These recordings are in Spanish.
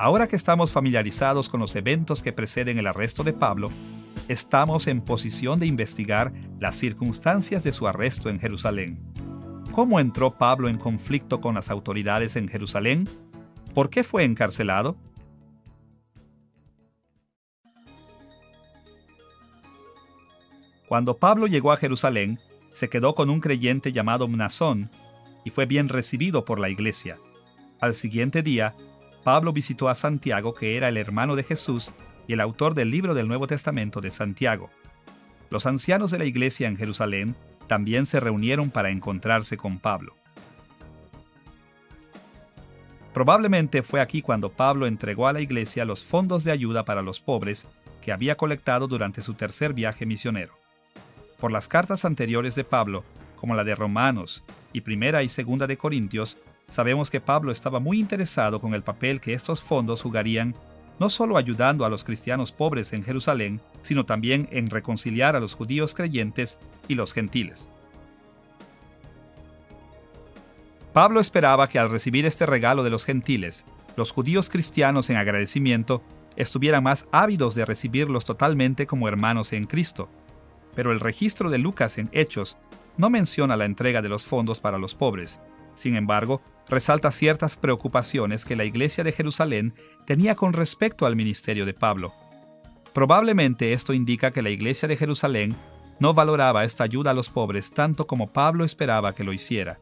Ahora que estamos familiarizados con los eventos que preceden el arresto de Pablo, estamos en posición de investigar las circunstancias de su arresto en Jerusalén. ¿Cómo entró Pablo en conflicto con las autoridades en Jerusalén? ¿Por qué fue encarcelado? Cuando Pablo llegó a Jerusalén, se quedó con un creyente llamado Mnasón y fue bien recibido por la iglesia. Al siguiente día, Pablo visitó a Santiago, que era el hermano de Jesús y el autor del libro del Nuevo Testamento de Santiago. Los ancianos de la iglesia en Jerusalén también se reunieron para encontrarse con Pablo. Probablemente fue aquí cuando Pablo entregó a la iglesia los fondos de ayuda para los pobres que había colectado durante su tercer viaje misionero. Por las cartas anteriores de Pablo, como la de Romanos y Primera y Segunda de Corintios, sabemos que Pablo estaba muy interesado con el papel que estos fondos jugarían, no solo ayudando a los cristianos pobres en Jerusalén, sino también en reconciliar a los judíos creyentes y los gentiles. Pablo esperaba que al recibir este regalo de los gentiles, los judíos cristianos en agradecimiento estuvieran más ávidos de recibirlos totalmente como hermanos en Cristo. Pero el registro de Lucas en Hechos no menciona la entrega de los fondos para los pobres. Sin embargo, resalta ciertas preocupaciones que la iglesia de Jerusalén tenía con respecto al ministerio de Pablo. Probablemente esto indica que la iglesia de Jerusalén no valoraba esta ayuda a los pobres tanto como Pablo esperaba que lo hiciera.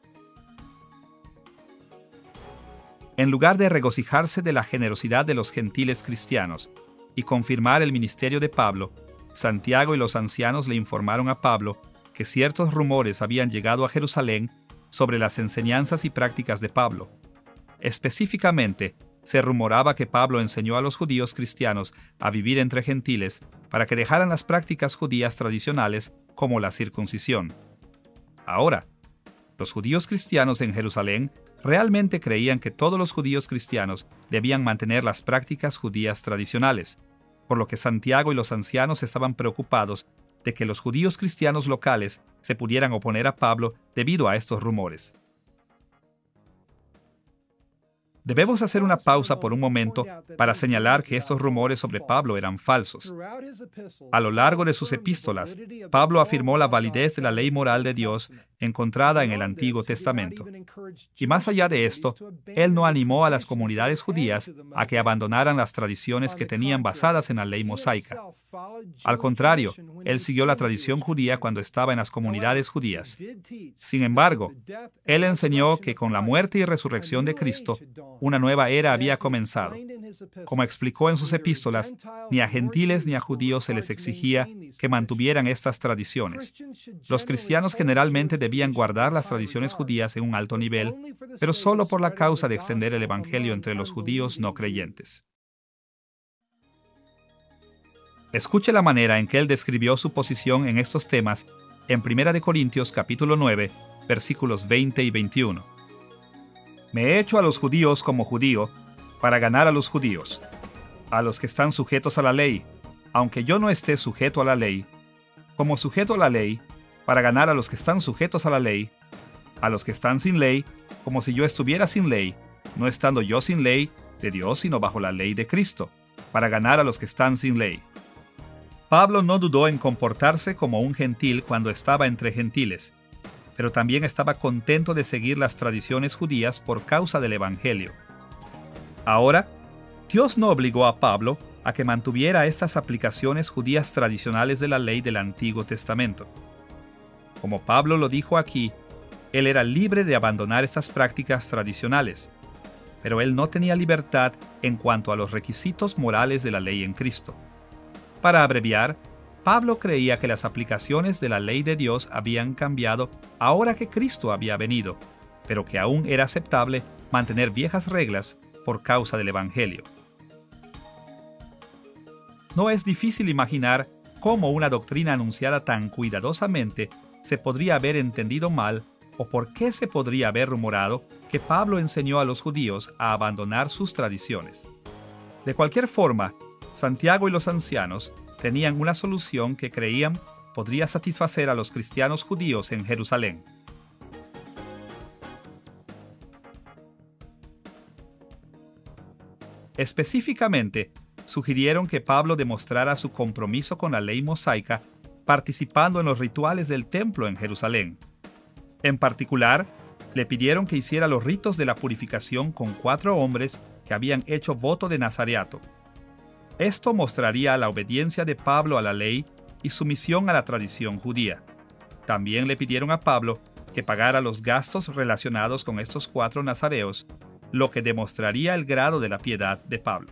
En lugar de regocijarse de la generosidad de los gentiles cristianos y confirmar el ministerio de Pablo, Santiago y los ancianos le informaron a Pablo que ciertos rumores habían llegado a Jerusalén sobre las enseñanzas y prácticas de Pablo. Específicamente, se rumoraba que Pablo enseñó a los judíos cristianos a vivir entre gentiles para que dejaran las prácticas judías tradicionales como la circuncisión. Ahora, los judíos cristianos en Jerusalén realmente creían que todos los judíos cristianos debían mantener las prácticas judías tradicionales, por lo que Santiago y los ancianos estaban preocupados de que los judíos cristianos locales se pudieran oponer a Pablo debido a estos rumores. Debemos hacer una pausa por un momento para señalar que estos rumores sobre Pablo eran falsos. A lo largo de sus epístolas, Pablo afirmó la validez de la ley moral de Dios encontrada en el Antiguo Testamento. Y más allá de esto, él no animó a las comunidades judías a que abandonaran las tradiciones que tenían basadas en la ley mosaica. Al contrario, él siguió la tradición judía cuando estaba en las comunidades judías. Sin embargo, él enseñó que con la muerte y resurrección de Cristo, una nueva era había comenzado. Como explicó en sus epístolas, ni a gentiles ni a judíos se les exigía que mantuvieran estas tradiciones. Los cristianos generalmente debían guardar las tradiciones judías en un alto nivel, pero solo por la causa de extender el evangelio entre los judíos no creyentes. Escuche la manera en que él describió su posición en estos temas en 1 Corintios capítulo 9, versículos 20 y 21. Me he hecho a los judíos como judío para ganar a los judíos, a los que están sujetos a la ley, aunque yo no esté sujeto a la ley, como sujeto a la ley, para ganar a los que están sujetos a la ley, a los que están sin ley, como si yo estuviera sin ley, no estando yo sin ley de Dios, sino bajo la ley de Cristo, para ganar a los que están sin ley. Pablo no dudó en comportarse como un gentil cuando estaba entre gentiles, pero también estaba contento de seguir las tradiciones judías por causa del Evangelio. Ahora, Dios no obligó a Pablo a que mantuviera estas aplicaciones judías tradicionales de la ley del Antiguo Testamento. Como Pablo lo dijo aquí, él era libre de abandonar estas prácticas tradicionales, pero él no tenía libertad en cuanto a los requisitos morales de la ley en Cristo. Para abreviar, Pablo creía que las aplicaciones de la ley de Dios habían cambiado ahora que Cristo había venido, pero que aún era aceptable mantener viejas reglas por causa del Evangelio. No es difícil imaginar cómo una doctrina anunciada tan cuidadosamente se podría haber entendido mal o por qué se podría haber rumorado que Pablo enseñó a los judíos a abandonar sus tradiciones. De cualquier forma, Santiago y los ancianos tenían una solución que creían podría satisfacer a los cristianos judíos en Jerusalén. Específicamente, sugirieron que Pablo demostrara su compromiso con la ley mosaica participando en los rituales del templo en Jerusalén. En particular, le pidieron que hiciera los ritos de la purificación con 4 hombres que habían hecho voto de nazareato. Esto mostraría la obediencia de Pablo a la ley y sumisión a la tradición judía. También le pidieron a Pablo que pagara los gastos relacionados con estos 4 nazareos, lo que demostraría el grado de la piedad de Pablo.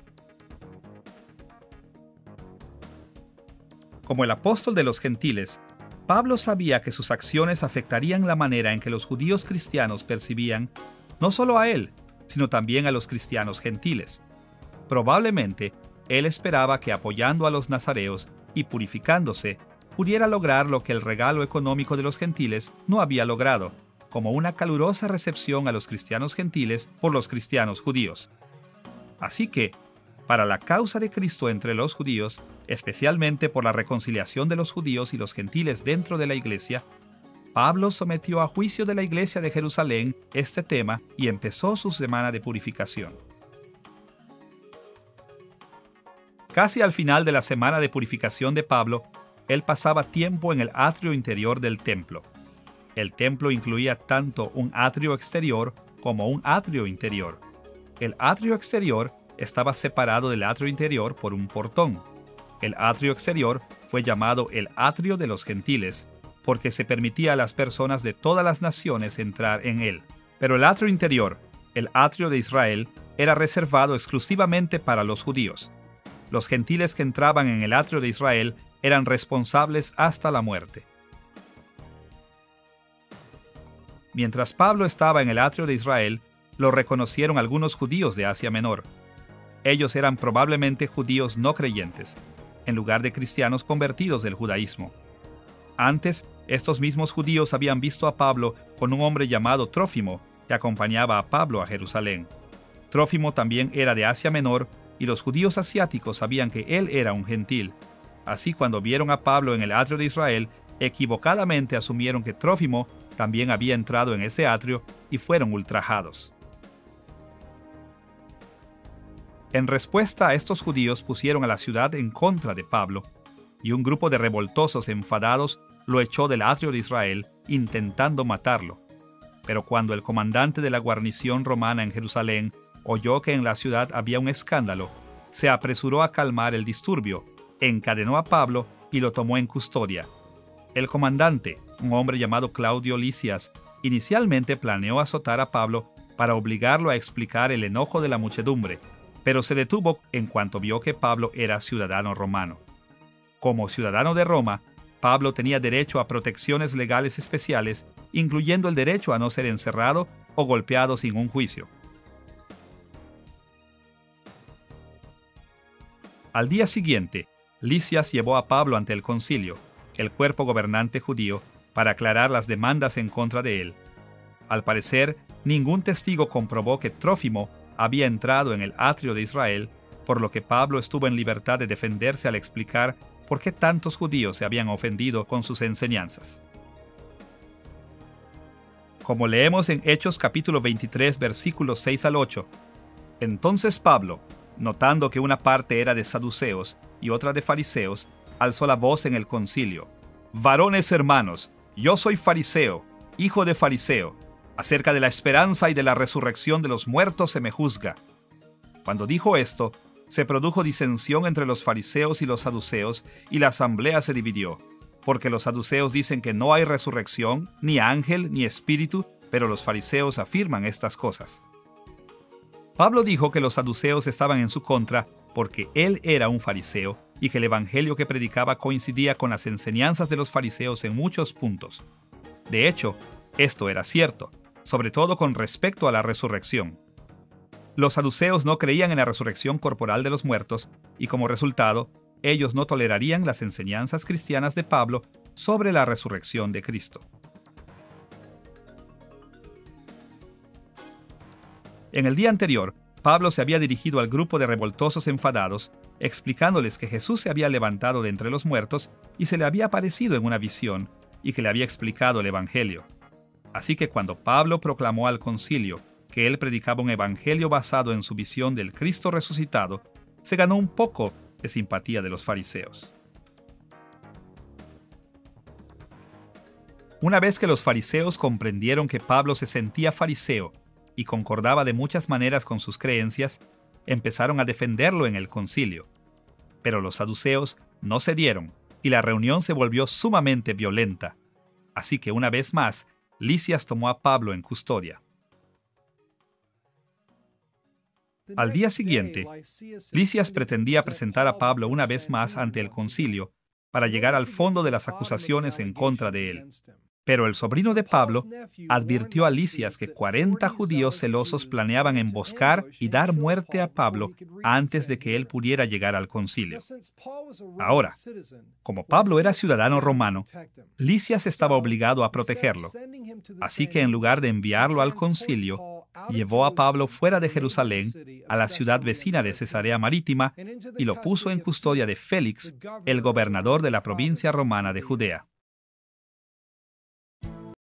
Como el apóstol de los gentiles, Pablo sabía que sus acciones afectarían la manera en que los judíos cristianos percibían no solo a él, sino también a los cristianos gentiles. Probablemente, él esperaba que apoyando a los nazareos y purificándose, pudiera lograr lo que el regalo económico de los gentiles no había logrado, como una calurosa recepción a los cristianos gentiles por los cristianos judíos. Así que, para la causa de Cristo entre los judíos, especialmente por la reconciliación de los judíos y los gentiles dentro de la iglesia, Pablo sometió a juicio de la iglesia de Jerusalén este tema y empezó su semana de purificación. Casi al final de la semana de purificación de Pablo, él pasaba tiempo en el atrio interior del templo. El templo incluía tanto un atrio exterior como un atrio interior. El atrio exterior estaba separado del atrio interior por un portón. El atrio exterior fue llamado el atrio de los gentiles, porque se permitía a las personas de todas las naciones entrar en él. Pero el atrio interior, el atrio de Israel, era reservado exclusivamente para los judíos. Los gentiles que entraban en el atrio de Israel eran responsables hasta la muerte. Mientras Pablo estaba en el atrio de Israel, lo reconocieron algunos judíos de Asia Menor. Ellos eran probablemente judíos no creyentes, en lugar de cristianos convertidos del judaísmo. Antes, estos mismos judíos habían visto a Pablo con un hombre llamado Trófimo, que acompañaba a Pablo a Jerusalén. Trófimo también era de Asia Menor, y los judíos asiáticos sabían que él era un gentil. Así, cuando vieron a Pablo en el atrio de Israel, equivocadamente asumieron que Trófimo también había entrado en ese atrio y fueron ultrajados. En respuesta a estos judíos pusieron a la ciudad en contra de Pablo, y un grupo de revoltosos enfadados lo echó del atrio de Israel, intentando matarlo. Pero cuando el comandante de la guarnición romana en Jerusalén oyó que en la ciudad había un escándalo, se apresuró a calmar el disturbio, encadenó a Pablo y lo tomó en custodia. El comandante, un hombre llamado Claudio Lisias, inicialmente planeó azotar a Pablo para obligarlo a explicar el enojo de la muchedumbre, pero se detuvo en cuanto vio que Pablo era ciudadano romano. Como ciudadano de Roma, Pablo tenía derecho a protecciones legales especiales, incluyendo el derecho a no ser encerrado o golpeado sin un juicio. Al día siguiente, Lisias llevó a Pablo ante el concilio, el cuerpo gobernante judío, para aclarar las demandas en contra de él. Al parecer, ningún testigo comprobó que Trófimo había entrado en el atrio de Israel, por lo que Pablo estuvo en libertad de defenderse al explicar por qué tantos judíos se habían ofendido con sus enseñanzas. Como leemos en Hechos capítulo 23, versículos 6 al 8, entonces Pablo, notando que una parte era de saduceos y otra de fariseos, alzó la voz en el concilio: «Varones hermanos, yo soy fariseo, hijo de fariseo. Acerca de la esperanza y de la resurrección de los muertos se me juzga». Cuando dijo esto, se produjo disensión entre los fariseos y los saduceos, y la asamblea se dividió, porque los saduceos dicen que no hay resurrección, ni ángel, ni espíritu, pero los fariseos afirman estas cosas. Pablo dijo que los saduceos estaban en su contra porque él era un fariseo y que el evangelio que predicaba coincidía con las enseñanzas de los fariseos en muchos puntos. De hecho, esto era cierto, sobre todo con respecto a la resurrección. Los saduceos no creían en la resurrección corporal de los muertos y, como resultado, ellos no tolerarían las enseñanzas cristianas de Pablo sobre la resurrección de Cristo. En el día anterior, Pablo se había dirigido al grupo de revoltosos enfadados, explicándoles que Jesús se había levantado de entre los muertos y se le había aparecido en una visión, y que le había explicado el Evangelio. Así que cuando Pablo proclamó al concilio que él predicaba un evangelio basado en su visión del Cristo resucitado, se ganó un poco de simpatía de los fariseos. Una vez que los fariseos comprendieron que Pablo se sentía fariseo y concordaba de muchas maneras con sus creencias, empezaron a defenderlo en el concilio. Pero los saduceos no cedieron y la reunión se volvió sumamente violenta. Así que una vez más, Lisias tomó a Pablo en custodia. Al día siguiente, Lisias pretendía presentar a Pablo una vez más ante el concilio para llegar al fondo de las acusaciones en contra de él. Pero el sobrino de Pablo advirtió a Lisias que 40 judíos celosos planeaban emboscar y dar muerte a Pablo antes de que él pudiera llegar al concilio. Ahora, como Pablo era ciudadano romano, Lisias estaba obligado a protegerlo. Así que en lugar de enviarlo al concilio, llevó a Pablo fuera de Jerusalén, a la ciudad vecina de Cesarea Marítima, y lo puso en custodia de Félix, el gobernador de la provincia romana de Judea.